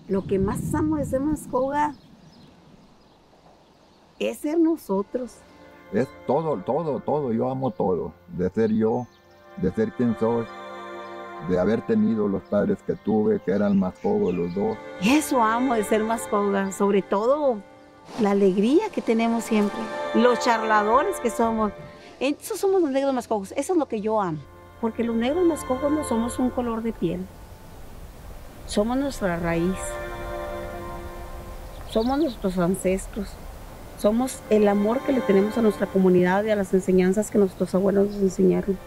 Lo que más amo de ser Mascoga es ser nosotros. Es todo, todo, todo. Yo amo todo. De ser yo, de ser quien soy, de haber tenido los padres que tuve, que eran Mascogos los dos. Eso amo de ser Mascoga, sobre todo la alegría que tenemos siempre, los charladores que somos. Esos somos los negros Mascogos, eso es lo que yo amo. Porque los negros Mascogos no somos un color de piel, somos nuestra raíz, somos nuestros ancestros, somos el amor que le tenemos a nuestra comunidad y a las enseñanzas que nuestros abuelos nos enseñaron.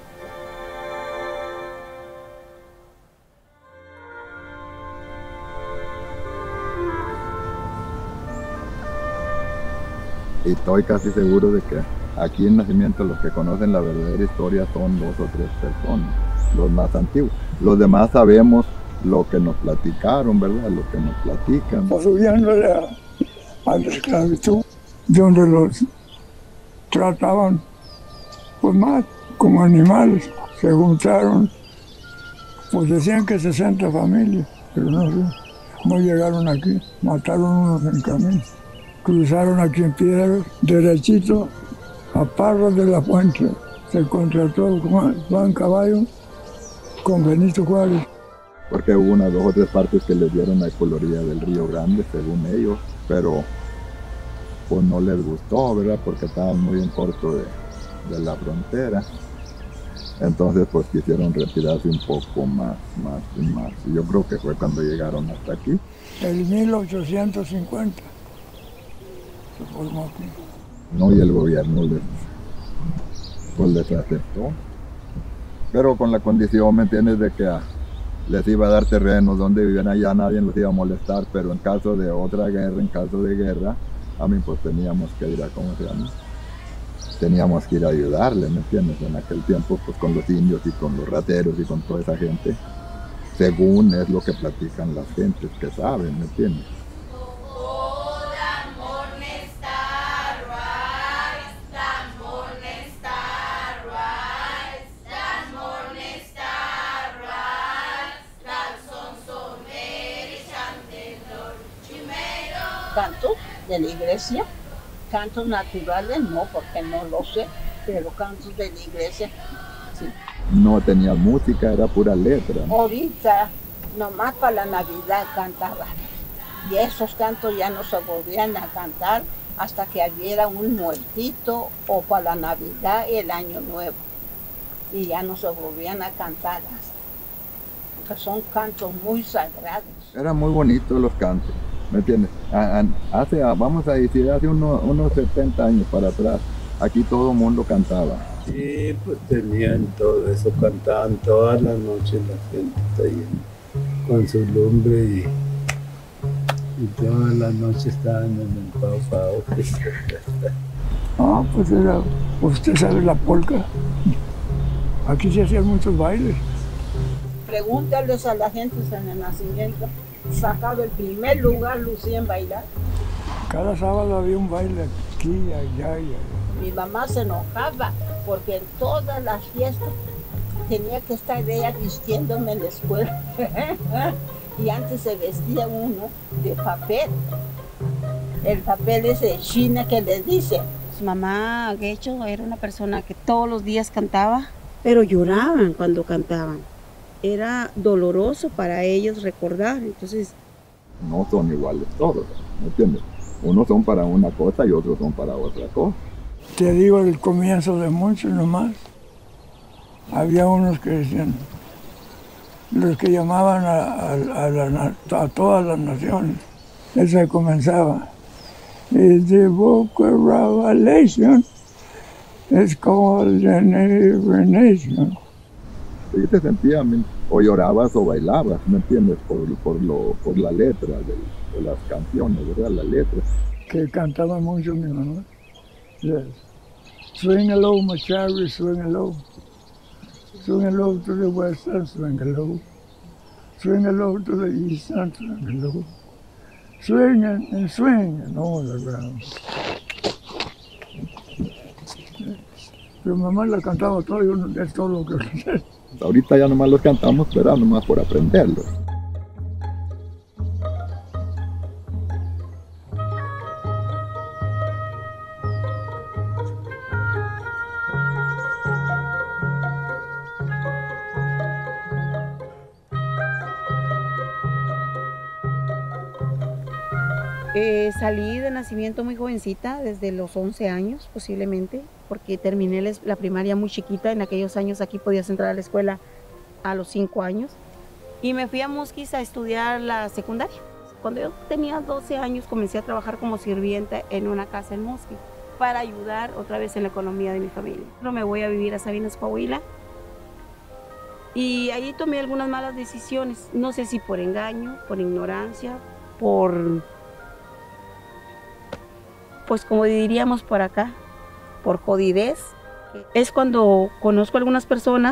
Y estoy casi seguro de que aquí en Nacimiento los que conocen la verdadera historia son 2 o 3 personas, los más antiguos. Los demás sabemos lo que nos platicaron, ¿verdad? Lo que nos platican. Pues huyéndole a la esclavitud, donde los trataban pues mal, como animales. Se juntaron, pues decían que 60 familias, pero no sé cómo llegaron aquí. Mataron unos en camino. Cruzaron aquí en Piedras, derechito a Parras de la Fuente. Se contrató Juan Caballo con Benito Juárez. Porque hubo unas 2 o 3 partes que les dieron a Coloría del Río Grande, según ellos, pero pues no les gustó, ¿verdad? Porque estaban muy en corto de la frontera. Entonces pues quisieron retirarse un poco más. Y yo creo que fue cuando llegaron hasta aquí. En 1850 se formó aquí. No, y el gobierno les aceptó. Pero con la condición, ¿me entiendes?, de que les iba a dar terrenos donde vivían allá, nadie los iba a molestar, pero en caso de otra guerra, en caso de guerra, a mí pues teníamos que ir a, ¿cómo se llama? Teníamos que ir a ayudarle, ¿me entiendes? En aquel tiempo, pues con los indios y con los rateros y con toda esa gente, según es lo que platican las gentes que saben, ¿me entiendes? Cantos de la iglesia, cantos naturales no, porque no lo sé, pero cantos de la iglesia, sí. No tenía música, era pura letra. Ahorita, nomás para la Navidad cantaban, y esos cantos ya no se volvían a cantar hasta que hubiera un muertito o para la Navidad y el Año Nuevo, y ya no se volvían a cantar, porque son cantos muy sagrados. Eran muy bonitos los cantos. ¿Me entiendes? Vamos a decir, hace unos 70 años para atrás, aquí todo el mundo cantaba. Sí, pues tenían todo eso, cantaban todas las noches la gente ahí con su lumbre y todas las noches estaban en el Pau Pau. Ah, pues era, usted sabe la polca. Aquí se hacían muchos bailes. Pregúntales a la gente en el Nacimiento. Sacado el primer lugar, lucía en bailar. Cada sábado había un baile aquí, allá y allá. Mi mamá se enojaba porque en todas las fiestas tenía que estar ella vistiéndome en la escuela. Y antes se vestía uno de papel. El papel ese de China que les dice. Mamá Guecho era una persona que todos los días cantaba, pero lloraban cuando cantaban. Era doloroso para ellos recordar, entonces... No son iguales todos, ¿me entiendes? Unos son para una cosa y otros son para otra cosa. Te digo el comienzo de muchos nomás. Había unos que decían, los que llamaban a todas las naciones. Ese comenzaba. It's the book of Revelation. It's called the Every Nation. Y te sentías, o llorabas o bailabas, ¿me entiendes? Por la letra de las canciones, ¿verdad? La letra. Que cantaba mucho mi mamá. Yes. Swing low, my chariot, swing low. Swing low to the west and swing low. Swing low to the east and swing low. Swing and swing and all around. Mi mamá la cantaba todo, yo es todo lo que sé. Ahorita ya nomás los cantamos, pero nomás por aprenderlos. Salí de nacimiento muy jovencita, desde los 11 años posiblemente, porque terminé la primaria muy chiquita. En aquellos años aquí podías entrar a la escuela a los 5 años. Y me fui a Musquis a estudiar la secundaria. Cuando yo tenía 12 años comencé a trabajar como sirvienta en una casa en Musquis para ayudar otra vez en la economía de mi familia. Pero me voy a vivir a Sabinas, Coahuila. Y ahí tomé algunas malas decisiones. No sé si por engaño, por ignorancia, pues como diríamos por acá, por jodidez. Es cuando conozco a algunas personas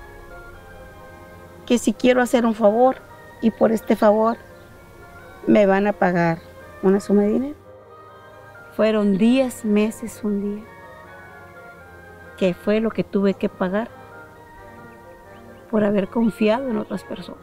que si quiero hacer un favor y por este favor me van a pagar una suma de dinero. Fueron 10 meses un día, que fue lo que tuve que pagar por haber confiado en otras personas.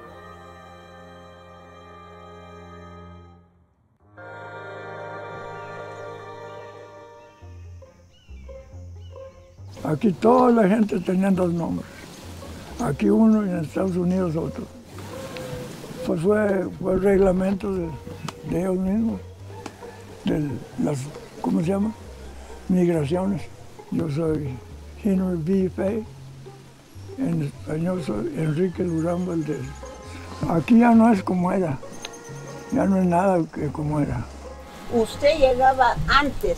Aquí toda la gente tenía 2 nombres. Aquí uno y en Estados Unidos otro. Pues fue el reglamento de ellos mismos, de las, ¿cómo se llama? Migraciones. Yo soy Henry B. Fay, en español soy Enrique Durán Valdés. Aquí ya no es como era, ya no es nada que como era. Usted llegaba antes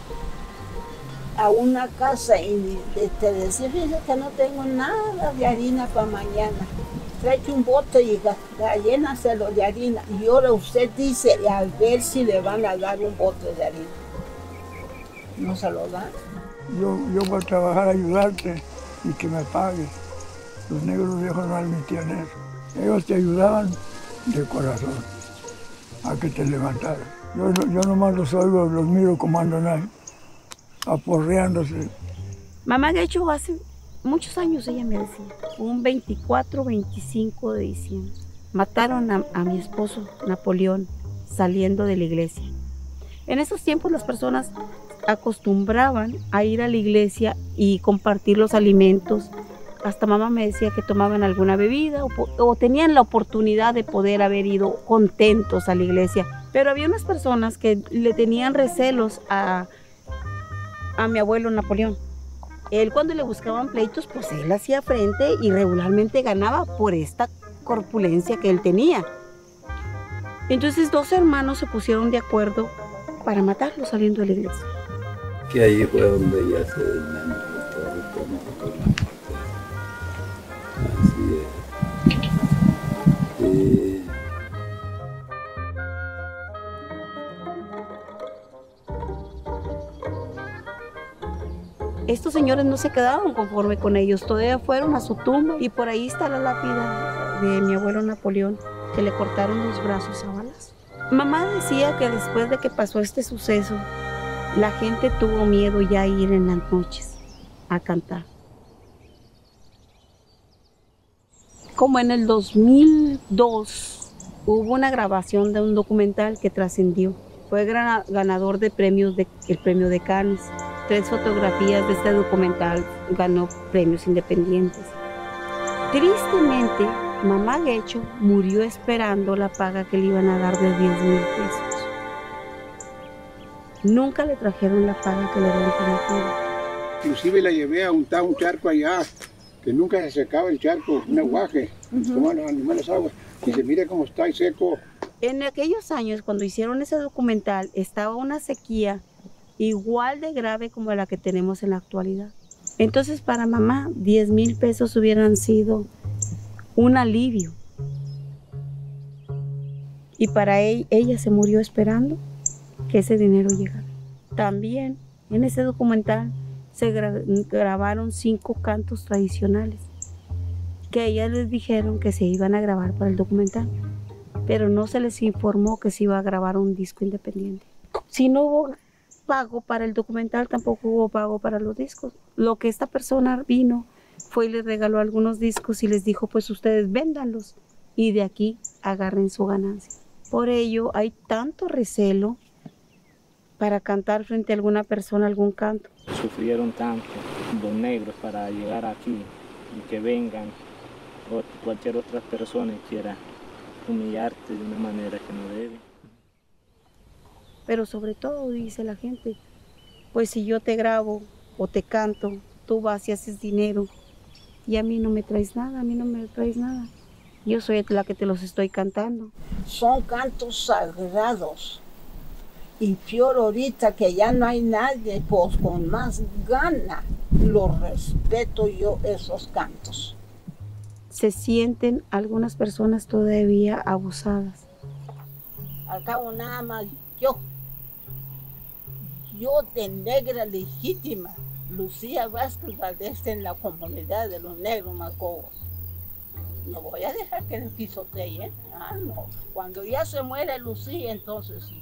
a una casa y te decía, fíjate que no tengo nada de harina para mañana. Tráete un bote y llénaselo de harina. Y ahora usted dice, a ver si le van a dar un bote de harina. ¿No se lo dan? Yo voy a trabajar a ayudarte y que me pagues. Los negros viejos no admitían eso. Ellos te ayudaban de corazón a que te levantaras. Yo nomás los oigo, los miro como andan ahí, aporreándose. Mamá Guecho hace muchos años, ella me decía, un 24-25 de diciembre, mataron a mi esposo Napoleón saliendo de la iglesia. En esos tiempos las personas acostumbraban a ir a la iglesia y compartir los alimentos. Hasta mamá me decía que tomaban alguna bebida o tenían la oportunidad de poder haber ido contentos a la iglesia. Pero había unas personas que le tenían recelos a mi abuelo Napoleón. Él cuando le buscaban pleitos, pues él hacía frente y regularmente ganaba por esta corpulencia que él tenía. Entonces 2 hermanos se pusieron de acuerdo para matarlo saliendo de la iglesia. Que ahí fue donde ya se enamoró todo con la muerte. Así es. Estos señores no se quedaron conforme con ellos, todavía fueron a su tumba y por ahí está la lápida de mi abuelo Napoleón, que le cortaron los brazos a balas. Mamá decía que después de que pasó este suceso, la gente tuvo miedo ya a ir en las noches a cantar. Como en el 2002 hubo una grabación de un documental que trascendió. Fue ganador de premios el premio de Cannes. 3 fotografías de este documental ganó premios independientes. Tristemente, mamá Guecho murió esperando la paga que le iban a dar de 10,000 pesos. Nunca le trajeron la paga que le habían prometido. Inclusive la llevé a untar un charco allá, que nunca se secaba el charco, un aguaje, como los animales aguas. Y se mira cómo está y seco. En aquellos años, cuando hicieron ese documental, estaba una sequía igual de grave como la que tenemos en la actualidad. Entonces, para mamá, 10,000 pesos hubieran sido un alivio. Y para ella se murió esperando que ese dinero llegara. También en ese documental se grabaron 5 cantos tradicionales que a ellas les dijeron que se iban a grabar para el documental, pero no se les informó que se iba a grabar un disco independiente. Si no hubo pago para el documental, tampoco hubo pago para los discos. Lo que esta persona vino fue y les regaló algunos discos y les dijo, pues ustedes véndanlos y de aquí agarren su ganancia. Por ello hay tanto recelo para cantar frente a alguna persona algún canto. Sufrieron tanto los negros para llegar aquí y que vengan o cualquier otra persona quiera humillarte de una manera que no debe. Pero sobre todo, dice la gente, pues si yo te grabo o te canto, tú vas y haces dinero y a mí no me traes nada, a mí no me traes nada. Yo soy la que te los estoy cantando. Son cantos sagrados. Y peor ahorita que ya no hay nadie, pues con más gana los respeto yo esos cantos. Se sienten algunas personas todavía abusadas. Al cabo nada más yo de negra legítima, Lucía Vázquez Valdés en la comunidad de los negros Mascogos. No voy a dejar que me pisoteen. No. Cuando ya se muere Lucía, entonces sí.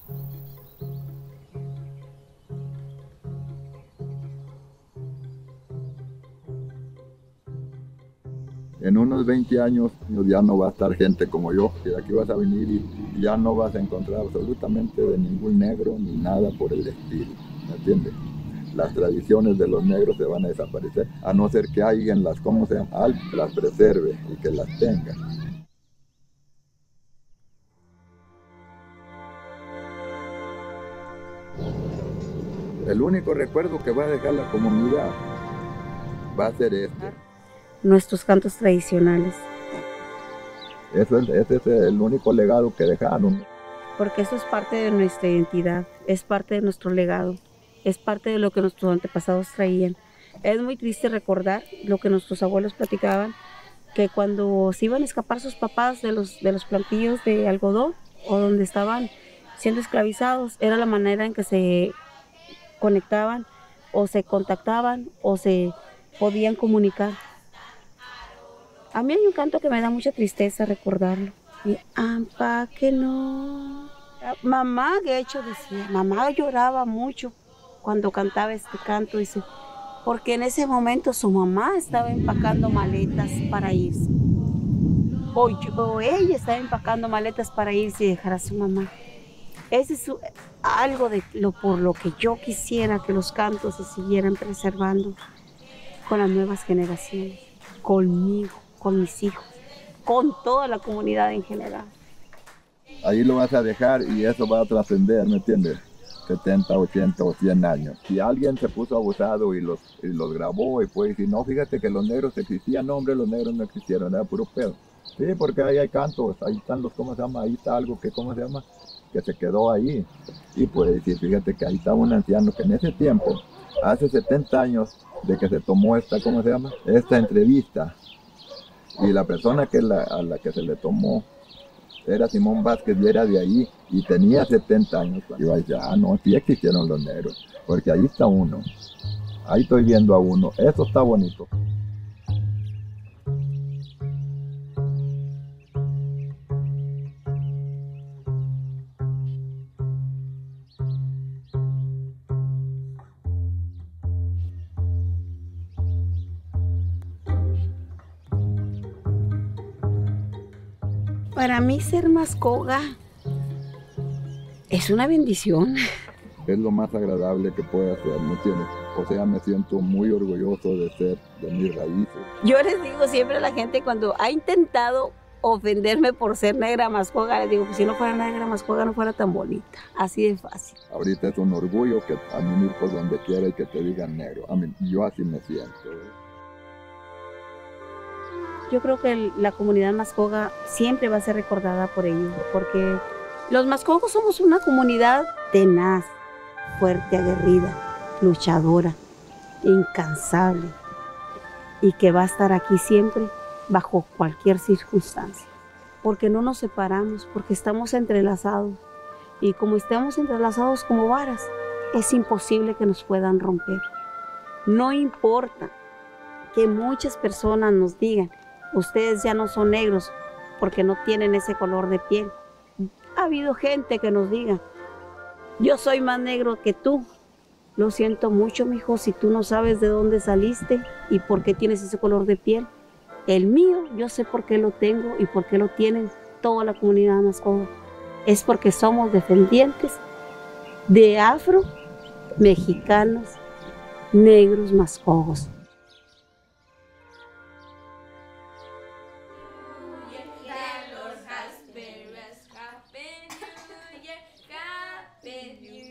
En unos 20 años ya no va a estar gente como yo, que aquí vas a venir y ya no vas a encontrar absolutamente de ningún negro ni nada por el estilo, ¿me entiendes? Las tradiciones de los negros se van a desaparecer, a no ser que alguien las, ¿cómo se llama? Las preserve y que las tenga. El único recuerdo que va a dejar la comunidad va a ser este. Nuestros cantos tradicionales. Ese es el único legado que dejaron. Porque eso es parte de nuestra identidad, es parte de nuestro legado, es parte de lo que nuestros antepasados traían. Es muy triste recordar lo que nuestros abuelos platicaban, que cuando se iban a escapar sus papás de los plantillos de algodón o donde estaban siendo esclavizados, era la manera en que se conectaban o se contactaban o se podían comunicar. A mí hay un canto que me da mucha tristeza recordarlo. Y ampa que no. Mamá, de hecho, decía, mamá lloraba mucho cuando cantaba este canto, dice, porque en ese momento su mamá estaba empacando maletas para irse. O ella estaba empacando maletas para irse y dejar a su mamá. Ese es algo por lo que yo quisiera que los cantos se siguieran preservando con las nuevas generaciones, conmigo, con mis hijos, con toda la comunidad en general. Ahí lo vas a dejar y eso va a trascender, ¿me entiendes? 70, 80 o 100 años. Si alguien se puso abusado y los grabó y fue decir, no, fíjate que los negros existían, no, hombre, los negros no existieron, era puro pedo. Sí, porque ahí hay cantos, ahí están los, ¿cómo se llama? Ahí está algo que, ¿cómo se llama? Que se quedó ahí. Y puede decir, fíjate que ahí estaba un anciano que en ese tiempo, hace 70 años de que se tomó esta, ¿cómo se llama? Esta entrevista. Y la persona a la que se le tomó era Simón Vázquez y era de ahí y tenía 70 años. Y va a decir, no, sí existieron los negros, porque ahí está uno. Ahí estoy viendo a uno. Eso está bonito. Para mí ser Mascoga es una bendición. Es lo más agradable que puede hacer, ¿me entiendes? O sea, me siento muy orgulloso de ser de mis raíces. Yo les digo siempre a la gente cuando ha intentado ofenderme por ser negra Mascoga, les digo, pues si no fuera negra Mascoga no fuera tan bonita, así de fácil. Ahorita es un orgullo que a mí ir por donde quiera y que te digan negro. A mí, yo así me siento. Yo creo que la comunidad Mascoga siempre va a ser recordada por ello, porque los Mascogos somos una comunidad tenaz, fuerte, aguerrida, luchadora, incansable y que va a estar aquí siempre bajo cualquier circunstancia, porque no nos separamos, porque estamos entrelazados y como estamos entrelazados como varas, es imposible que nos puedan romper. No importa que muchas personas nos digan, ustedes ya no son negros porque no tienen ese color de piel. Ha habido gente que nos diga, yo soy más negro que tú. Lo siento mucho, mijo, si tú no sabes de dónde saliste y por qué tienes ese color de piel. El mío, yo sé por qué lo tengo y por qué lo tienen toda la comunidad Mascoga. Es porque somos descendientes de afro, mexicanos, negros Mascogos. Feliz